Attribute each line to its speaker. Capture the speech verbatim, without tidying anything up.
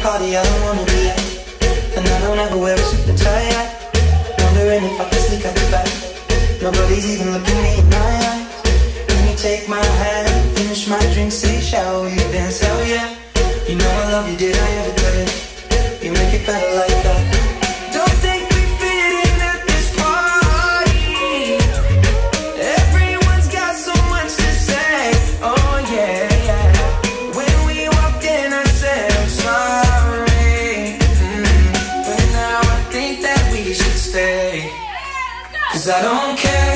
Speaker 1: party I don't wanna be at, and I don't ever wear a suit and tie. Wondering if I can sneak out the back. Nobody's even looking me in my eyes. When you take my hand, finish my drink, say shall we dance? Hell yeah. You know I love you, did I ever tell you? You make it better like that. Don't think we fit in at this party. Everyone's got so much to say. Oh yeah, yeah. When we walked in I said I'm sorry, mm. But now I think that we should stay. Cause I don't care